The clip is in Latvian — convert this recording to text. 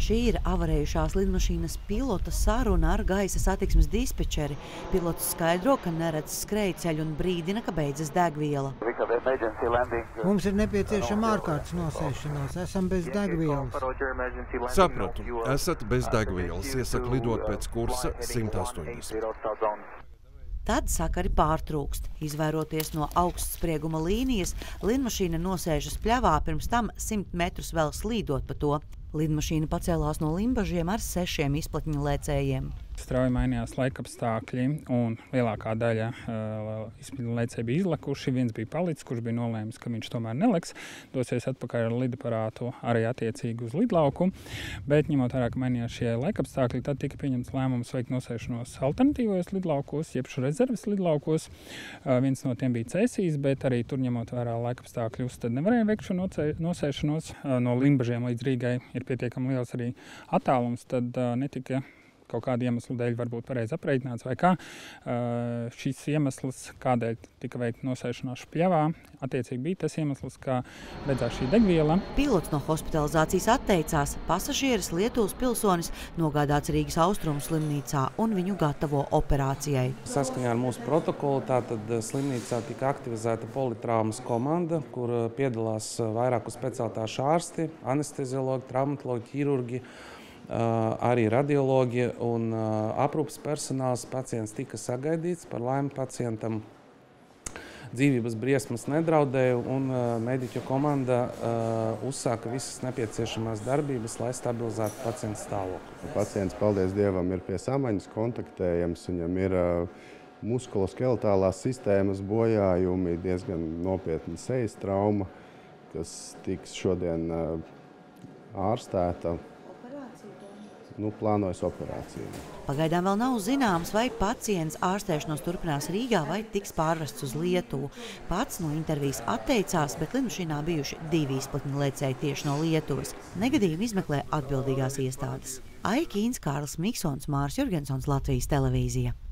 Šī ir avarējušās lidmašīnas pilota saruna ar gaisa satiksmes dispečeri. Pilots skaidro, ka neredz skrejceļu un brīdina, ka beidzas degviela. Mums ir nepieciešama ārkārtas nosēšanās. Esam bez degvielas. Sapratu. Esat bez degvielas. Iesaku lidot pēc kursa 180. Tad sakari pārtrūkst. Izvairoties no augstsprieguma līnijas, lidmašīna nosēžas pļavā, pirms tam 100 metrus vēl slīdot pa to. Lidmašīna pacēlās no Limbažiem ar 6 izplatņlēcējiem. Strauji mainījās laikapstākļi un lielākā daļa izplatņlēcēji bija izlekuši. Viens bija palicis, kurš bija nolēmis, ka viņš tomēr neliks, dosies atpakaļ ar lidaparātu arī attiecīgi uz lidlauku. Bet ņemot vērā, ka mainījās šie laikapstākļi, tad tika pieņemts lēmums veikt nosēšanos alternatīvos lidlaukos, jeb rezerves lidlaukos. Viens no tiem bija Cēsīs, bet arī tur ņemot vērā laikapstākļus, tad nevarēja veikt šo nosēšanos. No Limbažiem līdz Rīgai ir pietiekami liels arī attālums, tad netika kaut kāda iemesla dēļ varbūt pareizi aprēķināts vai kā. Šis iemesls, kādēļ tika veikta nosēšanās pļavā, attiecīgi bija tas iemesls, kā beidzās šī degviela. Pilots no hospitalizācijas atteicās. Pasažieris, Lietuvas pilsonis, nogādāts Rīgas Austrumu slimnīcā un viņu gatavo operācijai. Saskaņā ar mūsu protokolu tātad slimnīcā tika aktivizēta politraumas komanda, kur piedalās vairāku specialitāšu ārsti, anesteziologi, traumatologi, ķirurgi, arī radiologi un aprūpes personāls. Pacients tika sagaidīts, par laimi pacientam dzīvības briesmas nedraudēja un mediķu komanda uzsāka visas nepieciešamās darbības, lai stabilizētu pacienta stāvokli. Pacients, paldies Dievam, ir pie samaņas kontaktējams, viņam ir muskuloskeletālās sistēmas bojājumi, diezgan nopietna sejas trauma, kas tiks šodien ārstēta. Plānojas operāciju. Pagaidām vēl nav zināms, vai pacients ārstēšanos turpinās Rīgā vai tiks pārvests uz Lietuvu. Pats no intervijas atteicās, bet lidmašīnā bijuši 2 izplatņlēcēji tieši no Lietuvas. Negadījumu izmeklē atbildīgās iestādes. Aija Kīns, Kārlis Miksons, Māris Jurgensons, Latvijas televīzija.